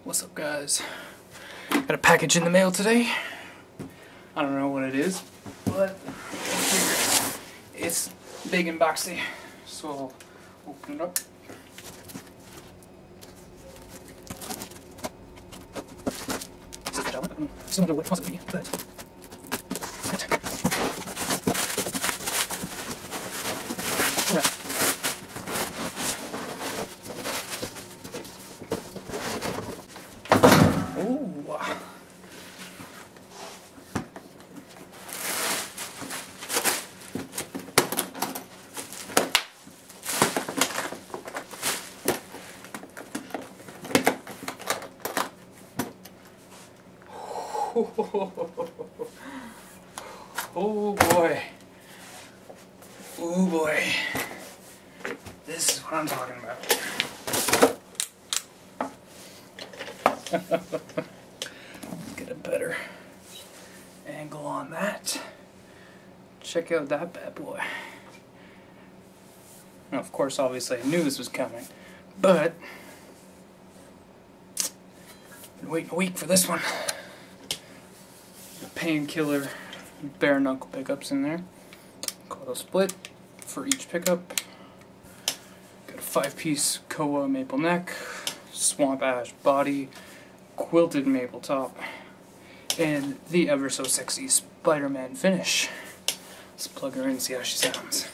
What's up, guys? Got a package in the mail today. I don't know what it is, but it's big and boxy, so I'll open it up. I don't know what it possibly be, but oh boy. Oh boy. This is what I'm talking about. Get a better angle on that. Check out that bad boy. Now, of course, obviously I knew this was coming, but been waiting a week for this one. Painkiller bare knuckle pickups in there. Coil split for each pickup. Got a 5-piece koa maple neck, swamp ash body, quilted maple top, and the ever so sexy Spider-Man finish. Let's plug her in and see how she sounds.